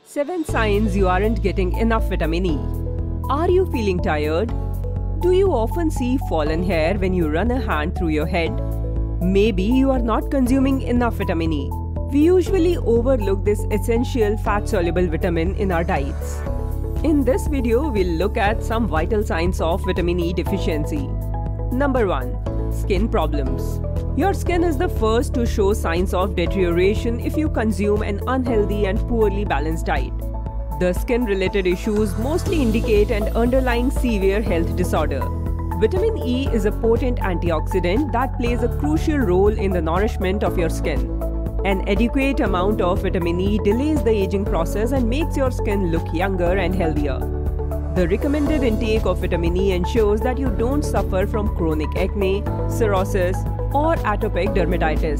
7 signs you aren't getting enough vitamin E. Are you feeling tired? Do you often see fallen hair when you run a hand through your head? Maybe you are not consuming enough vitamin E. We usually overlook this essential fat-soluble vitamin in our diets. In this video, we'll look at some vital signs of vitamin E deficiency. Number 1. Skin problems. Your skin is the first to show signs of deterioration if you consume an unhealthy and poorly balanced diet. The skin-related issues mostly indicate an underlying severe health disorder. Vitamin E is a potent antioxidant that plays a crucial role in the nourishment of your skin. An adequate amount of vitamin E delays the aging process and makes your skin look younger and healthier. The recommended intake of vitamin E ensures that you don't suffer from chronic acne, cirrhosis, or atopic dermatitis.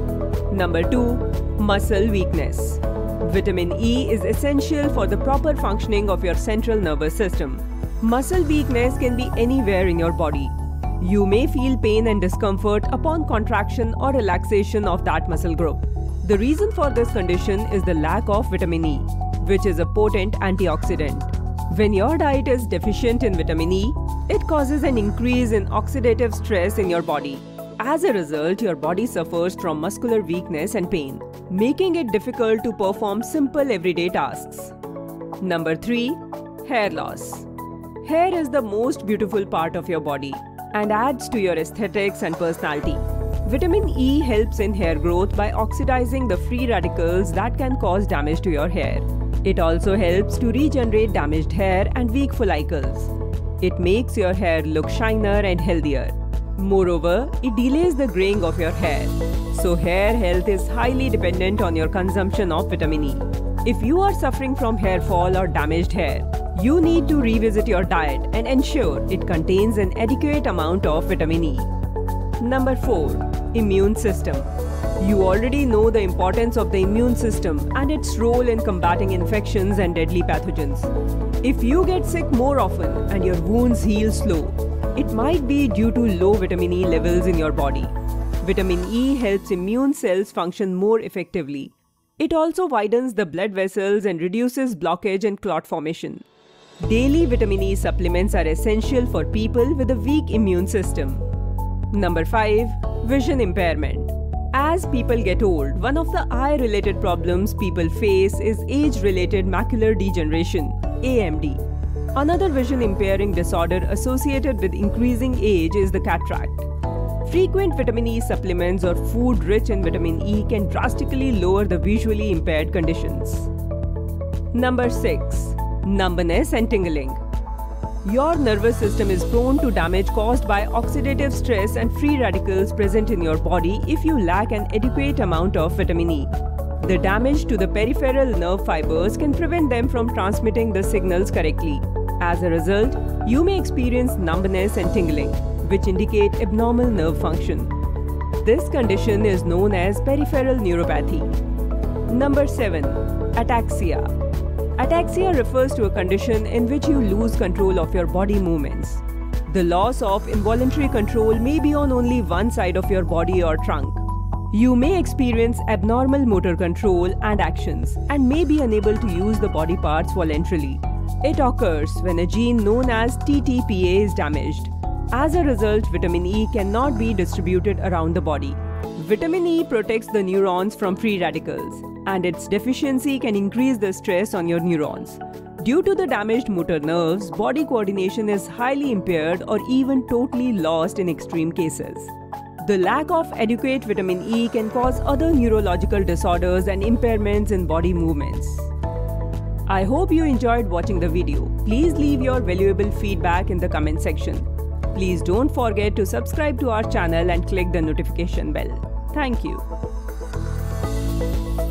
Number 2. Muscle weakness. Vitamin E is essential for the proper functioning of your central nervous system. Muscle weakness can be anywhere in your body. You may feel pain and discomfort upon contraction or relaxation of that muscle group. The reason for this condition is the lack of vitamin E, which is a potent antioxidant. When your diet is deficient in vitamin E, it causes an increase in oxidative stress in your body. As a result, your body suffers from muscular weakness and pain, making it difficult to perform simple everyday tasks. Number 3. Hair loss. Hair is the most beautiful part of your body and adds to your aesthetics and personality. Vitamin E helps in hair growth by oxidizing the free radicals that can cause damage to your hair. It also helps to regenerate damaged hair and weak follicles. It makes your hair look shinier and healthier. Moreover, it delays the graying of your hair. So hair health is highly dependent on your consumption of vitamin E. If you are suffering from hair fall or damaged hair, you need to revisit your diet and ensure it contains an adequate amount of vitamin E. Number 4. Immune system. You already know the importance of the immune system and its role in combating infections and deadly pathogens. If you get sick more often and your wounds heal slow, it might be due to low vitamin E levels in your body. Vitamin E helps immune cells function more effectively. It also widens the blood vessels and reduces blockage and clot formation. Daily vitamin E supplements are essential for people with a weak immune system. Number 5. Vision impairment. As people get old, one of the eye-related problems people face is age-related macular degeneration, AMD. Another vision-impairing disorder associated with increasing age is the cataract. Frequent vitamin E supplements or food rich in vitamin E can drastically lower the visually impaired conditions. Number 6. Numbness and tingling. Your nervous system is prone to damage caused by oxidative stress and free radicals present in your body if you lack an adequate amount of vitamin E. The damage to the peripheral nerve fibers can prevent them from transmitting the signals correctly. As a result, you may experience numbness and tingling, which indicate abnormal nerve function. This condition is known as peripheral neuropathy. Number 7. Ataxia. Ataxia refers to a condition in which you lose control of your body movements. The loss of involuntary control may be on only one side of your body or trunk. You may experience abnormal motor control and actions and may be unable to use the body parts voluntarily. It occurs when a gene known as TTPA is damaged. As a result, vitamin E cannot be distributed around the body. Vitamin E protects the neurons from free radicals, and its deficiency can increase the stress on your neurons. Due to the damaged motor nerves, body coordination is highly impaired or even totally lost in extreme cases. The lack of adequate vitamin E can cause other neurological disorders and impairments in body movements. I hope you enjoyed watching the video. Please leave your valuable feedback in the comment section. Please don't forget to subscribe to our channel and click the notification bell. Thank you.